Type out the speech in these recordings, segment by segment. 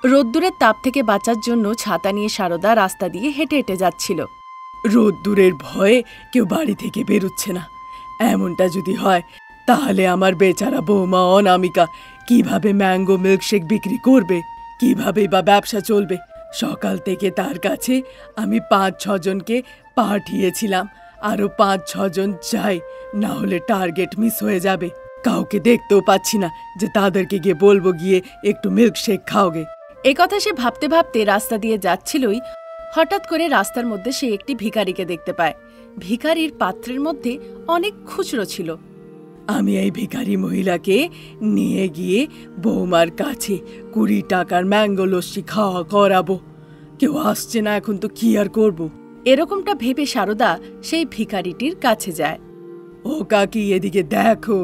রোদ্দুরের তাপ থেকে বাঁচার জন্য ছাতা নিয়ে সারদা রাস্তা দিয়ে হেঁটে হেঁটে যাচ্ছিল। রোদ্দুরের ভয়ে কেউ বাড়ি থেকে বেরোচ্ছে না। এমনটা যদি হয় তাহলে আমার বেচারা বৌমা অনামিকা কিভাবে ম্যাঙ্গো মিল্কশেক বিক্রি করবে, কিভাবে বা ব্যবসা চলবে? সকাল থেকে তার কাছে আমি ৫-৬ জনকে পাঠিয়েছিলাম, আরো ৫-৬ জন চাই, না হলে টার্গেট মিস হয়ে যাবে। কাউকে দেখতেও পাচ্ছি না যে তাদেরকে গিয়ে বলবো গিয়ে একটু মিল্কশেক খাওগে। এ কথা সে ভাবতে ভাবতে রাস্তা দিয়ে যাচ্ছিলই হঠাৎ করে রাস্তার মধ্যে সে একটি ভিখারিকে দেখতে পায়। ভিখারির পাত্রের মধ্যে অনেক খুচরো ছিল। আমি এই ভিখারি মহিলাকে নিয়ে গিয়ে বৌমার কাছে ২০ টাকার ম্যাঙ্গো লস্যি খাওয়া করাবো। কেউ আসছে না, এখন তো কি আর করব। এরকমটা ভেবে সারদা সেই ভিখারিটির কাছে যায়। ও কাকি, এদিকে দেখো।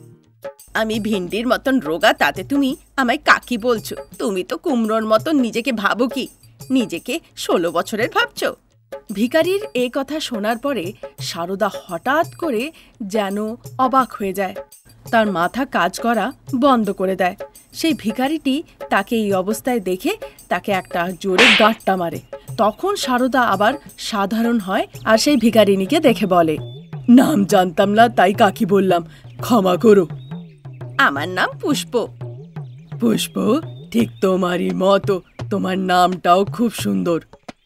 আমি ভিন্ডির মতন রোগা, তাতে তুমি আমায় কাকি বলছো? তুমি তো কুমড়োর মতন নিজেকে ভাবো কি? নিজেকে ১৬ বছরের ভাবছো? ভিখারির এই কথা শোনার পরে সারদা হঠাৎ করে যেন অবাক হয়ে যায়। তার মাথা কাজ করা বন্ধ করে দেয়। সেই ভিখারিটি তাকে এই অবস্থায় দেখে তাকে একটা জোরে গাঁটটা মারে। তখন সারদা আবার সাধারণ হয় আর সেই ভিখারিনীকে দেখে বলে, নাম জানতাম না তাই কাকি বললাম, ক্ষমা করো। আমার নাম পুষ্প। পুষ্প? ঠিক তোমারই মতো, তোমার নামটাও খুব সুন্দর।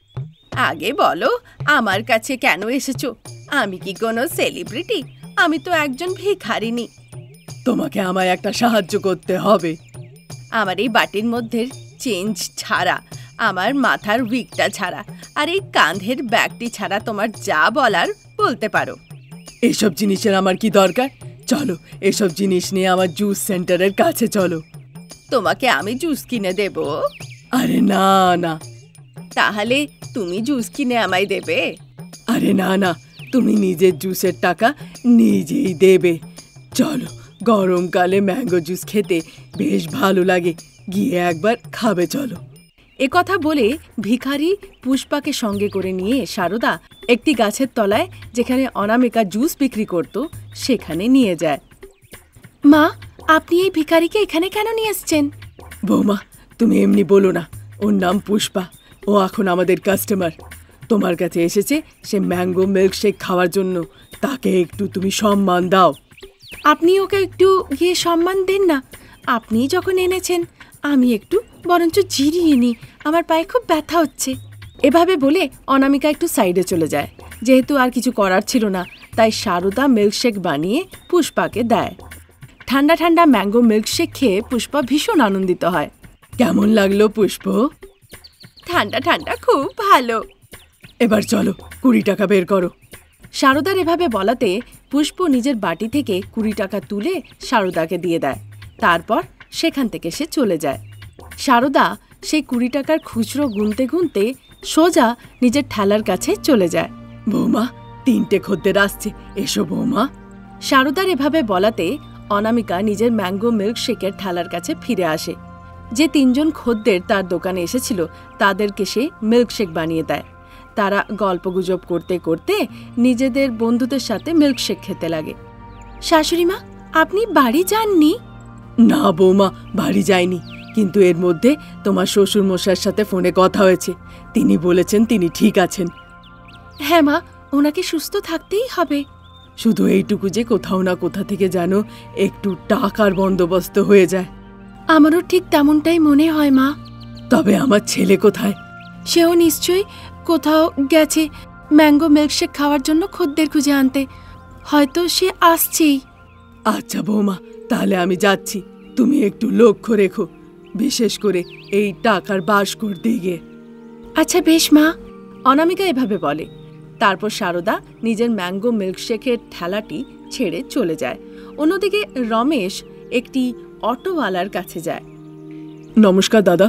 আগে বলো, আমার কাছে কেন এসেছো? আমি কি কোনো সেলিব্রিটি? আমি তো একজন ভিখারিনী। তোমাকে আমায় একটা সাহায্য করতে হবে। আমার এই বাটির মধ্যে চেঞ্জ ছাড়া, আমার মাথার উইগটা ছাড়া আর এই কাঁধের ব্যাগটি ছাড়া তোমার যা বলার বলতে পারো। এসব জিনিসের আমার কি দরকার? চলো, এসব জিনিস নিয়ে আমার জুস সেন্টারের কাছে চলো। তোমাকে আমি জুস কিনে দেব? আরে না না। তাহলে তুমি জুস কিনে আমায় দেবে? আরে না না, তুমি নিজের জুসের টাকা নিজেই দেবে। চলো, গরমকালে ম্যাঙ্গো জুস খেতে বেশ ভালো লাগে, গিয়ে একবার খাবে চলো। এ কথা বলে ভিখারি পুষ্পাকে সঙ্গে করে নিয়ে সারদা একটি গাছের তলায়, যেখানে অনামিকা জুস বিক্রি করত, সেখানে নিয়ে যায়। মা, আপনি এই ভিখারিকে এখানে কেন নিয়ে এসছেন? বৌমা, তুমি এমনি বলো না, ওর নাম পুষ্পা। ও এখন আমাদের কাস্টমার। তোমার কাছে এসেছে সে ম্যাঙ্গো মিল্কশেক খাওয়ার জন্য। তাকে একটু তুমি সম্মান দাও। আপনি ওকে একটু গিয়ে সম্মান দিন না। আপনি যখন এনেছেন, আমি একটু বরঞ্চ জিরিয়ে নিই, আমার পায়ে খুব ব্যথা হচ্ছে। এভাবে বলে অনামিকা একটু সাইডে চলে যায়। যেহেতু আর কিছু করার ছিল না, তাই সারদা মিল্কশেক বানিয়ে পুষ্পাকে দেয়। ঠান্ডা ঠান্ডা ম্যাঙ্গো মিল্কশেক খেয়ে পুষ্পা ভীষণ আনন্দিত হয়। কেমন লাগলো পুষ্প? ঠান্ডা ঠান্ডা, খুব ভালো। এবার চলো, ২০ টাকা বের করো। সারদার এভাবে বলাতে পুষ্প নিজের বাটি থেকে ২০ টাকা তুলে সারদাকে দিয়ে দেয়। তারপর সেখান থেকে সে চলে যায়। সারদা সেই ২০ টাকার খুচরো গুনতে গুনতে সোজা নিজের ঠেলার কাছে চলে যায়। বৌমা, ৩টে খদ্দের আসছে, এসো বৌমা। সারদার এভাবে বলাতে অনামিকা নিজের ম্যাঙ্গো মিল্কশেকের ঠেলার কাছে ফিরে আসে। যে ৩ জন খদ্দের তার দোকানে এসেছিল তাদেরকে সে মিল্কশেক বানিয়ে দেয়। তারা গল্পগুজব করতে করতে নিজেদের বন্ধুদের সাথে মিল্কশেক খেতে লাগে। শাশুড়িমা, আপনি বাড়ি যাননি? না বৌমা, বাড়ি যায়নি, কিন্তু এর মধ্যে তোমার শ্বশুর মশাইয়ের সাথে ফোনে কথা হয়েছে। তিনি বলেছেন তিনি ঠিক আছেন। হ্যাঁ মা, ওনাকে সুস্থ থাকতেই হবে। শুধু এইটুকু যে কোথাও না কোথা থেকে যেন একটু টাকার বন্দোবস্ত হয়ে যায়। আমারও ঠিক তেমনটাই মনে হয় মা। তবে আমার ছেলে কোথায়? সেও নিশ্চয়ই কোথাও গেছে ম্যাঙ্গো মিল্কশেক খাওয়ার জন্য খদ্দের খুঁজে আনতে। হয়তো সে আসছেই। আচ্ছা বৌমা, তাহলে আমি যাচ্ছি। তুমি একটু লক্ষ্য রেখো, বিশেষ করে এই টাকার বাস করতে গিয়ে। আচ্ছা বেশ মা, অনামিকা এভাবে বলে। তারপর সারদা নিজের ম্যাঙ্গো মিল্কশেকের ঠেলাটি ছেড়ে চলে যায়। অন্যদিকে রমেশ একটি অটোওয়ালার কাছে যায়। নমস্কার দাদা।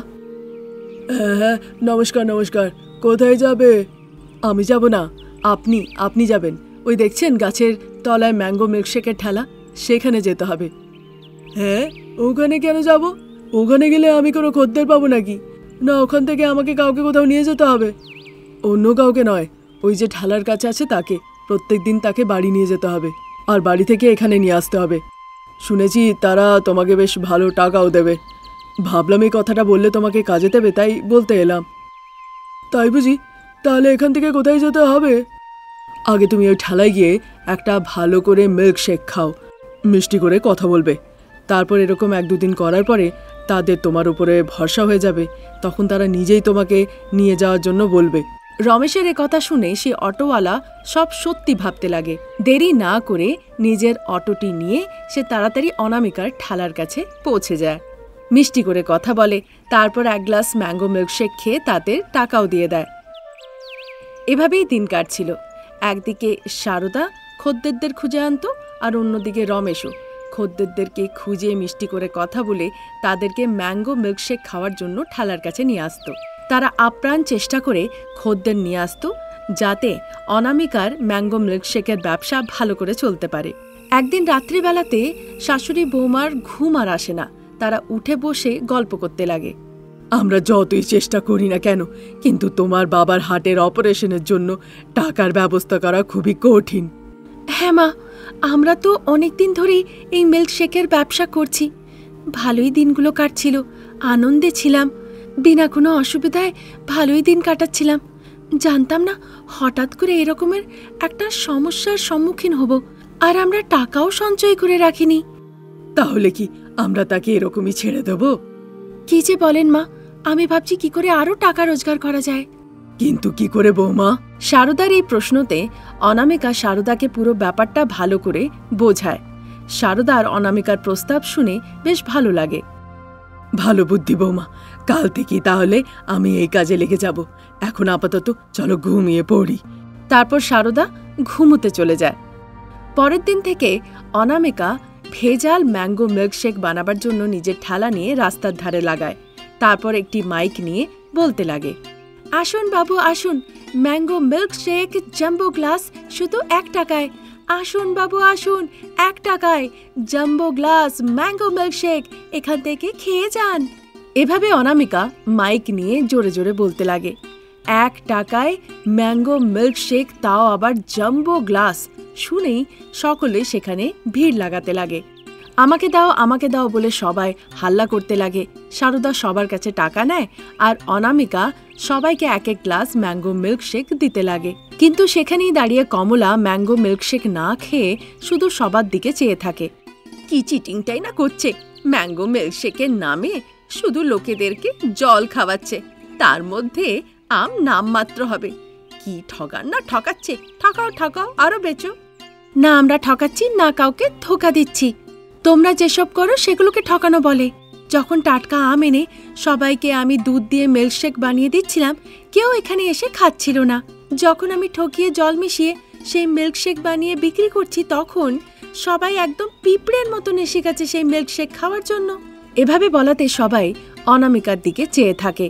হ্যাঁ, নমস্কার নমস্কার। কোথায় যাবে? আমি যাব না, আপনি যাবেন। ওই দেখছেন গাছের তলায় ম্যাঙ্গো মিল্কশেকের ঠেলা, সেখানে যেতে হবে। হ্যাঁ, ওখানে কেন যাব? ওখানে গেলে আমি কোনো খদ্দের পাবো নাকি? না, ওখান থেকে আমাকে কাউকে কোথাও নিয়ে যেতে হবে। অন্য কাউকে নয়, ওই যে ঠেলার কাছে আছে তাকে। প্রত্যেকদিন তাকে বাড়ি নিয়ে যেতে হবে, আর বাড়ি থেকে এখানে নিয়ে আসতে হবে। শুনেছি তারা তোমাকে বেশ ভালো টাকাও দেবে। ভাবলাম এই কথাটা বললে তোমাকে কাজে দেবে, তাই বলতে এলাম। তাই বুঝি? তাহলে এখান থেকে কোথায় যেতে হবে? আগে তুমি ওই ঠেলায় গিয়ে একটা ভালো করে মিল্কশেক খাও, মিষ্টি করে কথা বলবে। তারপর এরকম 1-2 দিন করার পরে তাদের তোমার উপরে ভরসা হয়ে যাবে, তখন তারা নিজেই তোমাকে নিয়ে যাওয়ার জন্য বলবে। রমেশের কথা শুনে সে অটোওয়ালা সব সত্যি ভাবতে লাগে। দেরি না করে নিজের অটোটি নিয়ে সে তাড়াতাড়ি অনামিকার ঠালার কাছে পৌঁছে যায়, মিষ্টি করে কথা বলে, তারপর 1 গ্লাস ম্যাঙ্গো মিল্কশেক খেয়ে তাদের টাকাও দিয়ে দেয়। এভাবেই দিন কাটছিল। একদিকে শারদা খদ্দেরদের খুঁজে আনতো, আর অন্যদিকে রমেশও খদ্দেরদেরকে খুঁজে মিষ্টি করে কথা বলে তাদেরকে ম্যাঙ্গো মিল্কশেক খাওয়ার জন্য ঠালার কাছে নিয়ে আসতো। তারা আপ্রাণ চেষ্টা করে খদ্দের নিয়ে আসতো, যাতে অনামিকার ম্যাঙ্গো মিল্কশেকের ব্যবসা ভালো করে চলতে পারে। একদিন রাত্রিবেলাতে শাশুড়ি বৌমার ঘুম আর আসে না, তারা উঠে বসে গল্প করতে লাগে। আমরা যতই চেষ্টা করি না কেন, কিন্তু তোমার বাবার হার্টের অপারেশনের জন্য টাকার ব্যবস্থা করা খুবই কঠিন। হ্যাঁ মা, আমরা তো অনেকদিন ধরেই এই মিল্কশেকের ব্যবসা করছি। ভালোই দিনগুলো কাটছিল, আনন্দে ছিলাম, বিনা কোনো অসুবিধায় ভালোই দিন কাটাচ্ছিলাম। জানতাম না হঠাৎ করে এরকমের একটা সমস্যার সম্মুখীন হব, আর আমরা টাকাও সঞ্চয় করে রাখিনি। তাহলে কি আমরা তাকে এরকমই ছেড়ে দেব? কি যে বলেন মা, আমি ভাবছি কি করে আরো টাকা রোজগার করা যায়। কিন্তু কি করে বৌমা? শারদার এই প্রশ্নতে অনামিকা শারদাকে পুরো ব্যাপারটা ভালো করে বোঝায়। শারদার অনামিকার প্রস্তাব শুনে বেশ ভালো লাগে। ভালো বুদ্ধি বৌমা, কাল থেকে তাহলে আমি এই কাজে লেগে যাব। এখন আপাতত চলো ঘুমিয়ে পড়ি। তারপর শারদা ঘুমোতে চলে যায়। পরের দিন থেকে অনামিকা ভেজাল ম্যাঙ্গো মিল্কশেক বানাবার জন্য নিজের ঠেলা নিয়ে রাস্তার ধারে লাগায়। তারপর একটি মাইক নিয়ে বলতে লাগে, আসুন বাবু আসুন, ম্যাঙ্গো মিল্কশেক জাম্বো গ্লাস শুধু 1 টাকায়। আসুন বাবু আসুন, 1 টাকায় জাম্বো গ্লাস ম্যাঙ্গো মিল্কশেক, এখান থেকে খেয়ে যান। এভাবে অনামিকা মাইক নিয়ে জোরে জোরে বলতে লাগে। 1 টাকায় ম্যাঙ্গো মিল্কশেক, তাও আবার জাম্বো গ্লাস। শুনেই সকলে সেখানে ভিড় লাগাতে লাগে। আমাকে দাও বলে সবাই হাল্লা করতে লাগে। শারদা সবার কাছে টাকা নেয়, আর অনামিকা সবাইকে 1-1 গ্লাস ম্যাঙ্গো মিল্কশেক দিতে লাগে। কিন্তু সেখানেই দাঁড়িয়ে কমলা ম্যাঙ্গো মিল্কশেক না খেয়ে শুধু সবার দিকে চেয়ে থাকে। কি চিটিংটাই না করছে, ম্যাঙ্গো মিল্কশেকের নামে শুধু লোকেদেরকে জল খাওয়াচ্ছে, তার মধ্যে আম নামমাত্র হবে। কি ঠগান না ঠকাচ্ছে, ঠকাও আরো বেচো। না আমরা ঠকাচ্ছি না, কাউকে ধোকা দিচ্ছি। তোমরা যেসব করো সেগুলোকে ঠকানো বলে। যখন টাটকা আম এনে সবাইকে আমি দুধ দিয়ে মিল্কশেক বানিয়ে দিচ্ছিলাম, কেউ এখানে এসে খাচ্ছিল না। যখন আমি ঠকিয়ে জল মিশিয়ে সেই মিল্কশেক বানিয়ে বিক্রি করছি, তখন সবাই একদম পিঁপড়ের মতন এসে গেছে সেই মিল্কশেক খাওয়ার জন্য। এভাবে বলাতে সবাই অনামিকার দিকে চেয়ে থাকে।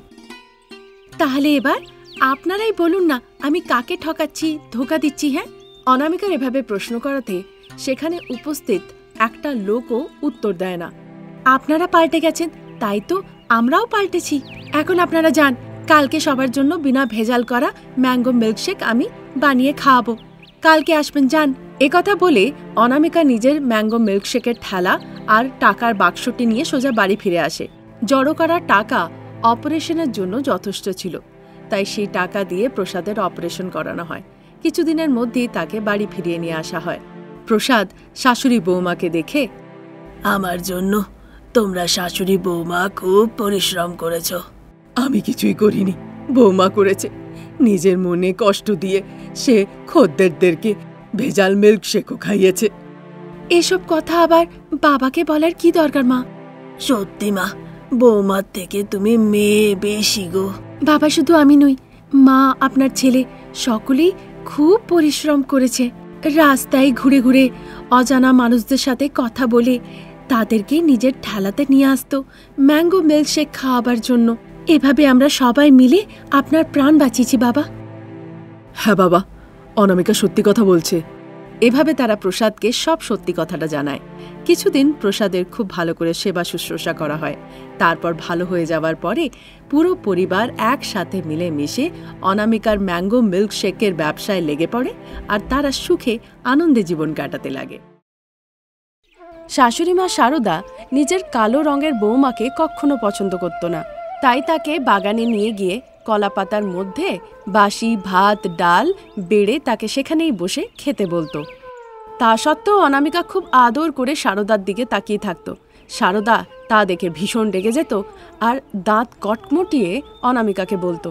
তাহলে এবার আপনারাই বলুন না, আমি কাকে ঠকাচ্ছি, ধোকা দিচ্ছি? হ্যাঁ, অনামিকার এভাবে প্রশ্ন করাতে সেখানে উপস্থিত একটা লোকও উত্তর দেয় না। আপনারা পাল্টে গেছেন, তাই তো আমরাও পাল্টেছি। এখন আপনারা যান, কালকে সবার জন্য বিনা ভেজাল করা ম্যাঙ্গো মিল্কশেক আমি বানিয়ে খাওয়াবো। কালকে আসবেন, যান। একথা বলে অনামিকা নিজের ম্যাঙ্গো মিল্কশেকের ঠেলা আর টাকার বাক্সটি নিয়ে সোজা বাড়ি ফিরে আসে। জড়ো করা টাকা অপারেশনের জন্য যথেষ্ট ছিল, তাই সেই টাকা দিয়ে প্রসাদের অপারেশন করানো হয়। কিছুদিনের মধ্যেই তাকে বাড়ি ফিরিয়ে নিয়ে আসা হয়। প্রসাদ শাশুড়ি বৌমাকে দেখে, আমার জন্য তোমরা শাশুড়ি বৌমা খুব পরিশ্রম করেছ। আমি কিছুই করিনি, বৌমা করেছে। নিজের মনে কষ্ট দিয়ে সে খদ্দেরদেরকে ভেজাল মিল্কশেকও খাইয়েছে। এসব কথা আবার বাবাকে বলার কি দরকার মা? সত্যি মা, বৌমার থেকে তুমি মেয়ে বেশি গো। বাবা শুধু আমি নই, মা, আপনার ছেলে সকলেই খুব পরিশ্রম করেছে। রাস্তায় ঘুরে ঘুরে অজানা মানুষদের সাথে কথা বলে তাদেরকে নিজের ঠেলাতে নিয়ে আসতো ম্যাঙ্গো মিল্কশেক খাওয়াবার জন্য। এভাবে আমরা সবাই মিলে আপনার প্রাণ বাঁচিয়েছি বাবা। হ্যাঁ বাবা, অনামিকা সত্যি কথা বলছে। এভাবে তারা প্রসাদকে সব সত্যি কথাটা জানায়। কিছুদিন প্রসাদের খুব ভালো করে সেবা শুশ্রূষা করা হয়। তারপর ভালো হয়ে যাওয়ার পরে পুরো পরিবার একসাথে মিলে মিশে অনামিকার ম্যাঙ্গো মিল্কশেকের ব্যবসায় লেগে পড়ে, আর তারা সুখে আনন্দে জীবন কাটাতে লাগে। শাশুড়ি মা শারদা নিজের কালো রঙের বৌমাকে কখনো পছন্দ করত না, তাই তাকে বাগানে নিয়ে গিয়ে কলাপাতার মধ্যে বাসি ভাত ডাল বেড়ে তাকে সেখানেই বসে খেতে বলতো। তা সত্ত্বেও অনামিকা খুব আদর করে শারদার দিকে তাকিয়ে থাকত। শারদা তা দেখে ভীষণ রেগে যেত আর দাঁত কটমটিয়ে অনামিকাকে বলতো,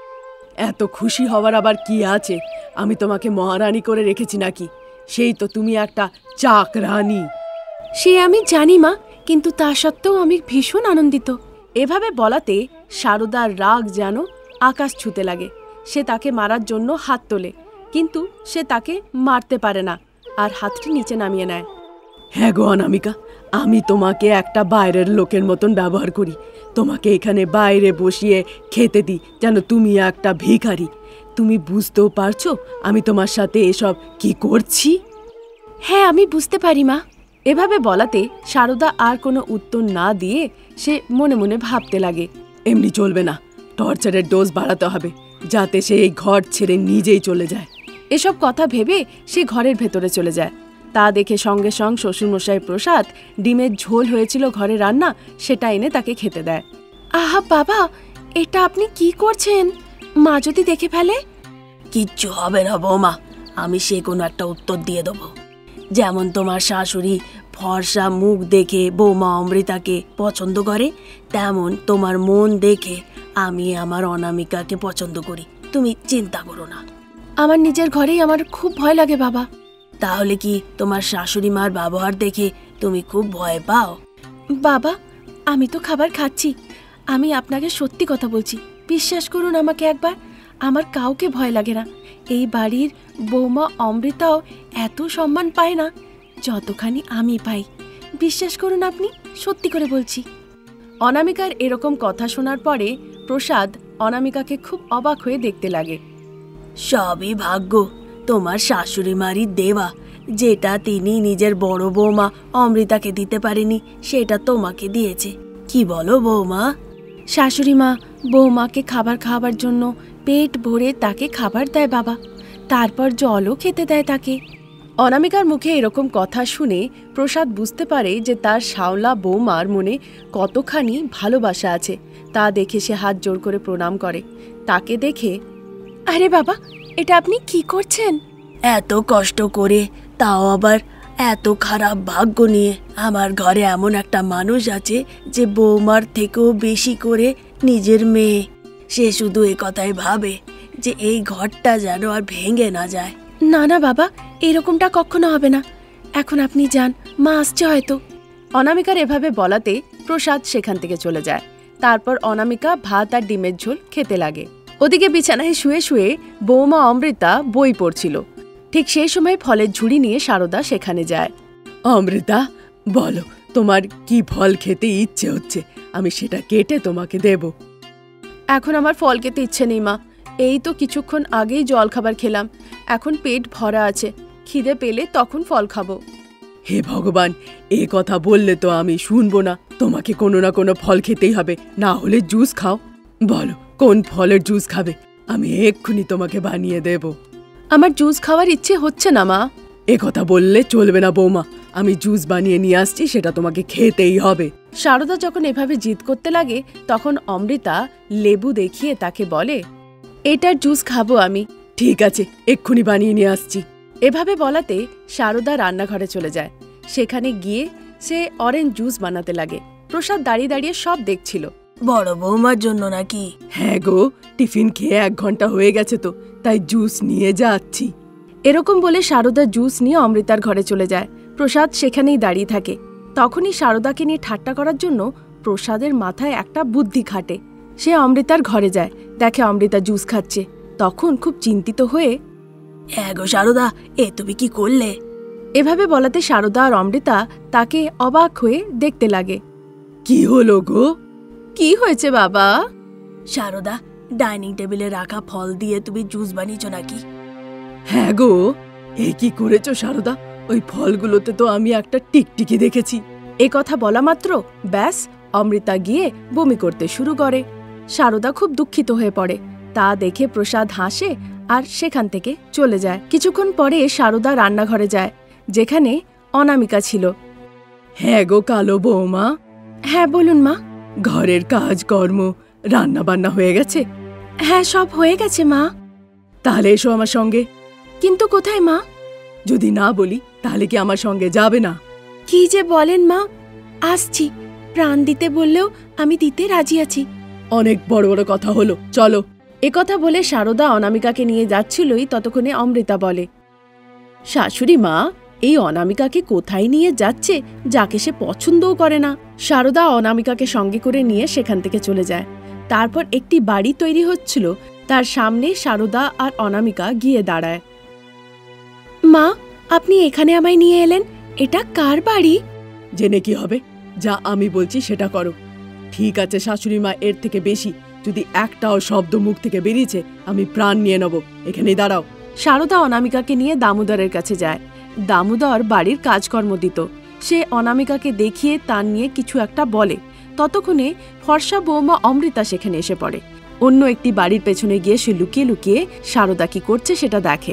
এত খুশি হওয়ার আবার কি আছে? আমি তোমাকে মহারানী করে রেখেছি নাকি? সেই তো তুমি একটা চাকরানী। সে আমি জানি মা, কিন্তু তা সত্ত্বেও আমি ভীষণ আনন্দিত। এভাবে বলাতে শারদার রাগ যেন আকাশ ছুঁতে লাগে। সে তাকে মারার জন্য হাত তোলে, কিন্তু সে তাকে মারতে পারে না আর হাতটি নিচে নামিয়ে নেয়। হ্যাঁ গো অনামিকা, আমি তোমাকে একটা বাইরের লোকের মতন ব্যবহার করি। তোমাকে এখানে বাইরে বসিয়ে খেতে দিই যেন তুমি একটা ভিখারি। তুমি বুঝতেও পারছো আমি তোমার সাথে এসব কি করছি? হ্যাঁ, আমি বুঝতে পারি মা। এভাবে বলাতে শারদা আর কোনো উত্তর না দিয়ে সে মনে মনে ভাবতে লাগে, এমনি চলবে না, টর্চারের ডোজ বাড়াতে হবে যাতে সে এই ঘর ছেড়ে নিজেই চলে যায়। এসব কথা ভেবে সে ঘরের ভেতরে চলে যায়। তা দেখে সঙ্গে সঙ্গে শ্বশুরমশাই প্রসাদ ডিমের ঝোল হয়েছিল ঘরে রান্না, সেটা এনে তাকে খেতে দেয়। আহা বাবা, এটা আপনি কি করছেন? মা যদি দেখে ফেলে? কিচ্ছু হবে না বৌমা, আমি সে কোনো একটা উত্তর দিয়ে দেবো। যেমন তোমার শাশুড়ি ফর্সা মুখ দেখে বৌমা অমৃতাকে পছন্দ করে, তেমন তোমার মন দেখে আমি আমার অনামিকাকে পছন্দ করি। তুমি চিন্তা করো না। আমার নিজের ঘরেই আমার খুব ভয় লাগে বাবা। তাহলে কি তোমার শাশুড়ি মার ব্যবহার দেখে তুমি খুব ভয় পাও? বাবা, আমি তো খাবার খাচ্ছি। আমি আপনাকে সত্যি কথা বলছি, বিশ্বাস করুন আমাকে একবার। আমার কাউকে ভয় লাগে না। এই বাড়ির বৌমা অমৃতাও এত সম্মান পায় না যতখানি আমি পাই। বিশ্বাস করুন আপনি, সত্যি করে বলছি। অনামিকার এরকম কথা শোনার পরে প্রসাদ অনামিকাকে খুব অবাক হয়ে দেখতে লাগে। সবই ভাগ্য, তোমার শাশুড়ি মারই দেওয়া। যেটা তিনি নিজের বড় বৌমা অমৃতাকে দিতে পারেনি সেটা তোমাকে দিয়েছে। কি বলো বৌমা? শাশুড়ি মা বৌমাকে খাবার খাওয়ার জন্য পেট ভরে তাকে খাবার দেয় বাবা, তারপর জলও খেতে দেয় তাকে। অনামিকার মুখে এরকম কথা শুনে প্রসাদ বুঝতে পারে যে তার শাওলা বৌমার মনে কতখানি ভালোবাসা আছে। তা দেখে সে হাত জোর করে প্রণাম করে। তাকে দেখে, আরে বাবা, এটা আপনি কি করছেন? এত কষ্ট করে, তাও আবার এত খারাপ ভাগ্য নিয়ে আমার ঘরে এমন একটা মানুষ আছে যে বৌমার থেকেও বেশি করে নিজের মেয়ে। সে শুধু এ কথাই ভাবে যে এই ঘরটা যেন আর ভেঙে না যায়। না না বাবা, এরকমটা কখনো হবে না। এখন আপনি যান, মা আসছে হয়তো। অনামিকার এভাবে বলাতে প্রসাদ সেখান থেকে চলে যায়। তারপর অনামিকা ভাত আর ডিমের ঝোল খেতে লাগে। ওদিকে বিছানায় শুয়ে শুয়ে বৌমা অমৃতা বই পড়ছিল। ঠিক সেই সময় ফলের ঝুড়ি নিয়ে শারদা সেখানে যায়। অমৃতা, বলো তোমার কি ফল খেতে ইচ্ছে হচ্ছে, আমি সেটা কেটে তোমাকে দেব। এখন আমার ফল খেতে ইচ্ছে নেই মা। এই তো কিছুক্ষণ আগেই জল খাবার খেলাম, এখন পেট ভরা আছে। খিদে পেলে তখন ফল খাবো। হে ভগবান, এ কথা বললে তো আমি শুনবো না। তোমাকে কোনো না কোনো ফল খেতেই হবে, না হলে জুস খাও। বলো কোন ফলের জুস খাবে, আমি এক্ষুনি তোমাকে বানিয়ে দেব। আমার জুস খাওয়ার ইচ্ছে হচ্ছে না মা। এ কথা বললে চলবে না বৌমা, আমি জুস বানিয়ে নিয়ে আসছি, সেটা তোমাকে খেতেই হবে। শারদা যখন এভাবে জিদ করতে লাগে তখন অমৃতা লেবু দেখিয়ে তাকে বলে, এটার জুস খাবো আমি। ঠিক আছে, এক্ষুনি বানিয়ে নিয়ে আসছি। এভাবে বলাতে শারদা রান্নাঘরে চলে যায়। সেখানে গিয়ে সে অরেঞ্জ জুস বানাতে লাগে। প্রসাদ দাঁড়িয়ে দাঁড়িয়ে সব দেখছিল। বড় বৌমার জন্য নাকি? হ্যাঁ গো, টিফিন খেয়ে 1 ঘন্টা হয়ে গেছে তো, তাই জুস নিয়ে যাচ্ছি। এরকম বলে শারদা জুস নিয়ে অমৃতার ঘরে চলে যায়। প্রসাদ সেখানেই দাঁড়িয়ে থাকে। তখনই শারদাকে নিয়ে ঠাট্টা করার জন্য প্রসাদের মাথায় একটা বুদ্ধি খাটে। সে অমৃতার ঘরে যায়, দেখে অমৃতা জুস খাচ্ছে। তখন খুব চিন্তিত হয়ে, হ্যাঁ গো শারদা, এ তুমি কি করলে? এভাবে বলাতে শারদা আর অমৃতা তাকে অবাক হয়ে দেখতে লাগে। কি হলো গো? কি হয়েছে বাবা? শারদা, ডাইনিং টেবিলে রাখা ফল দিয়ে তুমি জুস বানিয়েছো নাকি? হ্যাঁ গো, এ কি করেছো শারদা? ওই ফলগুলোতে তো আমি একটা টিকটিকি দেখেছি। এ কথা বলা মাত্র ব্যাস, অমৃতা গিয়ে বমি করতে শুরু করে। শারদা খুব দুঃখিত হয়ে পড়ে। তা দেখে প্রসাদ হাসে আর সেখান থেকে চলে যায়। কিছুক্ষণ পরে শারদা রান্নাঘরে যায়, যেখানে অনামিকা ছিল। হ্যাঁ গো কালো বৌমা, হ্যাঁ বলুন মা। ঘরের কাজকর্ম রান্না বান্না হয়ে গেছে? হ্যাঁ, সব হয়ে গেছে মা। তাহলে এসো আমার সঙ্গে। কিন্তু কোথায় মা? যদি না বলি তাহলে কি আমার সঙ্গে যাবে না? কি যে বলেন মা, আসছি। প্রাণ দিতে বললেও আমি দিতে রাজি আছি। অনেক বড় বড় কথা হলো, চলো। একথা বলে সারদা অনামিকাকে নিয়ে যাচ্ছিলই ততক্ষণে অমৃতা বলে, শাশুড়ি মা, এই অনামিকাকে কোথায় নিয়ে যাচ্ছে যাকে সে পছন্দও করে না। সারদা অনামিকাকে সঙ্গে করে নিয়ে সেখান থেকে চলে যায়। তারপর একটি বাড়ি তৈরি হচ্ছিল, তার সামনে সারদা আর অনামিকা গিয়ে দাঁড়ায়। মা, আপনি এখানে আমায় নিয়ে এলেন, এটা কার বাড়ি? জেনে কি হবে, যা আমি বলছি সেটা করো। ঠিক আছে শাশুড়ি মা, এর থেকে বেশি যদি একটাও শব্দ মুখ থেকে বেরিয়েছে আমি প্রাণ নিয়ে নেব। এখানেই দাঁড়াও। সারদা অনামিকাকে নিয়ে দামোদরের কাছে যায়। দামোদর বাড়ির কাজকর্ম দিত। সে অনামিকাকে দেখিয়ে তার নিয়ে কিছু একটা বলে। ততক্ষণে ফর্সা বৌমা অমৃতা সেখানে এসে পড়ে। অন্য একটি বাড়ির পেছনে গিয়ে সে লুকিয়ে লুকিয়ে সারদা কি করছে সেটা দেখে।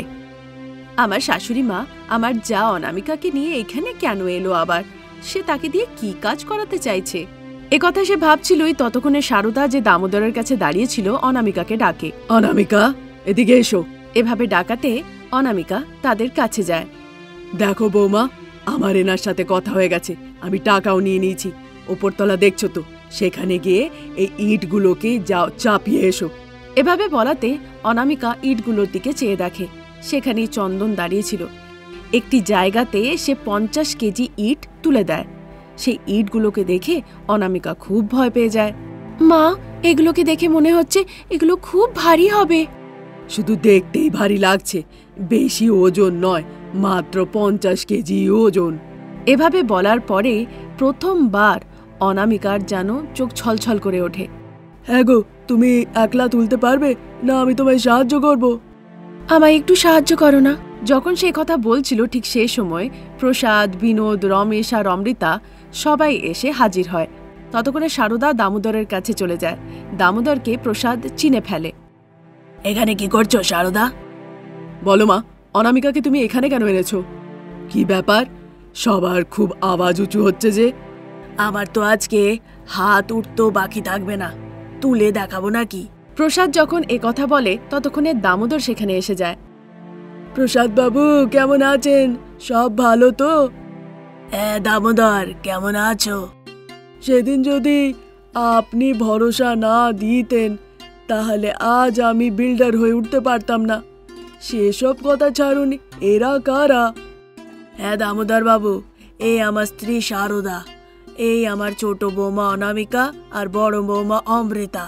আমার শাশুড়ি মা, আমার যা অনামিকাকে নিয়ে এখানে কেন এলো আবার? সে তাকে দিয়ে কি কাজ করাতে চাইছে? একথা সে ভাবছিলই ততক্ষণে সারদা, যে দামোদরের কাছে দাঁড়িয়েছিল, অনামিকাকে ডাকে। অনামিকা, এদিকে এসো। এভাবে ডাকাতে অনামিকা তাদের কাছে যায়। দেখো বৌমা, আমার এনার সাথে কথা হয়ে গেছে, আমি টাকাও নিয়ে নিয়েছি। ওপরতলা দেখছো তো, সেখানে গিয়ে এই ইটগুলোকে যাও চাপিয়ে এসো। এভাবে বলাতে অনামিকা ইটগুলোর দিকে চেয়ে দেখে। সেখানেই চন্দন দাঁড়িয়েছিল। একটি জায়গাতে সে 50 কেজি ইট তুলে দেয়। সেই ইটগুলোকে দেখে অনামিকা খুব ভয় পেয়ে যায়। মা, এগুলোকে দেখে মনে হচ্ছে এগুলো খুব ভারী হবে। শুধু দেখতেই ভারী লাগছে, বেশি ওজন নয়, মাত্র 50 কেজি ওজন। এভাবে বলার পরে প্রথমবার অনামিকার যেন চোখ ছলছল করে ওঠে। হ্যাঁ গো, তুমি একলা তুলতে পারবে না আমি তোমায় সাহায্য করব? আমায় একটু সাহায্য করো না। যখন সে কথা বলছিল ঠিক সেই সময় প্রসাদ, বিনোদ, রমেশ আর অমৃতা সবাই এসে হাজির হয়। ততক্ষণে সারদা দামোদরের কাছে চলে যায়। দামোদরকে প্রসাদ চিনে ফেলে। এখানে কি করছো সারদা? বলো মা, অনামিকাকে তুমি এখানে কেন এনেছো? কি ব্যাপার, সবার খুব আওয়াজ উঁচু হচ্ছে যে? আমার তো আজকে হাত উঠতেও বাকি থাকবে না, তুলে দেখাবো নাকি? প্রসাদ যখন কথা বলে ততক্ষণে দামোদর সেখানে এসে যায়। প্রসাদ বাবু, কেমন আছেন? সব ভালো তো? হ্যাঁ দামোদর, কেমন আছো? সেদিন যদি আপনি ভরসা না দিতেন তাহলে আজ আমি বিল্ডার হয়ে উঠতে পারতাম না। সেসব কথা ছাড়ুন, এরা কারা? হ্যাঁ দামোদর বাবু, এই আমার স্ত্রী সারদা, এই আমার ছোট বৌমা অনামিকা আর বড় বৌমা অমৃতা।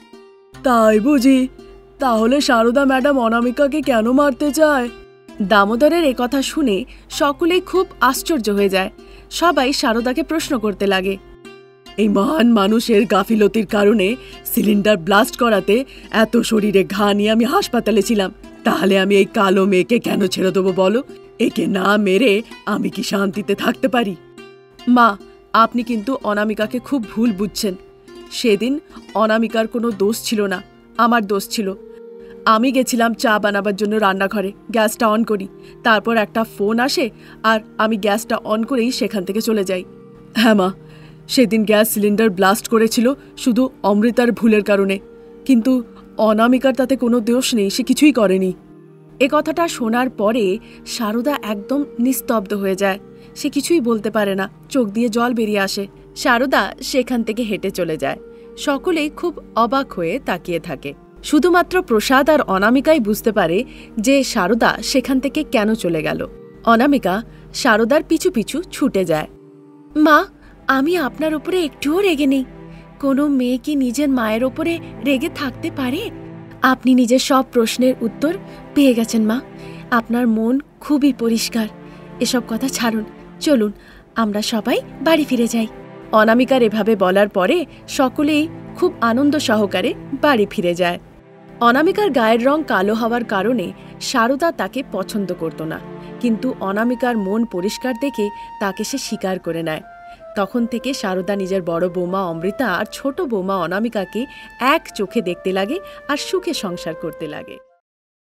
তাই বুঝি? তাহলে সারদা ম্যাডাম অনামিকাকে কেন মারতে চায়? দামোদরের কথা শুনে সকলেই খুব আশ্চর্য হয়ে যায়। সবাই সারদাকে প্রশ্ন করতে লাগে। এই মহান মানুষের গাফিলতির কারণে সিলিন্ডার ব্লাস্ট করাতে এত শরীরে ঘা নিয়ে আমি হাসপাতালে ছিলাম। তাহলে আমি এই কালো মেয়েকে কেন ছেড়ে দেবো বলো? একে না মেরে আমি কি শান্তিতে থাকতে পারি? মা, আপনি কিন্তু অনামিকাকে খুব ভুল বুঝছেন। সেদিন অনামিকার কোনো দোষ ছিল না, আমার দোষ ছিল। আমি গেছিলাম চা বানাবার জন্য রান্নাঘরে, গ্যাসটা অন করি, তারপর একটা ফোন আসে আর আমি গ্যাসটা অন করেই সেখান থেকে চলে যাই। হ্যাঁ মা, সেদিন গ্যাস সিলিন্ডার ব্লাস্ট করেছিল শুধু অমৃতার ভুলের কারণে, কিন্তু অনামিকার তাতে কোনো দোষ নেই, সে কিছুই করেনি। এ কথাটা শোনার পরে সারদা একদম নিস্তব্ধ হয়ে যায়। সে কিছুই বলতে পারে না, চোখ দিয়ে জল বেরিয়ে আসে। সারদা সেখান থেকে হেঁটে চলে যায়। সকলেই খুব অবাক হয়ে তাকিয়ে থাকে। শুধুমাত্র প্রসাদ আর অনামিকাই বুঝতে পারে যে সারদা সেখান থেকে কেন চলে গেল। অনামিকা সারদার পিছু পিছু ছুটে যায়। মা, আমি আপনার উপরে একটুও রেগে নেই। কোনো মেয়ে কি নিজের মায়ের ওপরে রেগে থাকতে পারে? আপনি নিজের সব প্রশ্নের উত্তর পেয়ে গেছেন মা। আপনার মন খুবই পরিষ্কার। এসব কথা ছাড়ুন, চলুন আমরা সবাই বাড়ি ফিরে যাই। অনামিকার এভাবে বলার পরে সকলেই খুব আনন্দ সহকারে বাড়ি ফিরে যায়। অনামিকার গায়ের রং কালো হওয়ার কারণে সারদা তাকে পছন্দ করত না, কিন্তু অনামিকার মন পরিষ্কার দেখে তাকে সে স্বীকার করে নেয়। তখন থেকে সারদা নিজের বড় বৌমা অমৃতা আর ছোট বৌমা অনামিকাকে এক চোখে দেখতে লাগে আর সুখে সংসার করতে লাগে।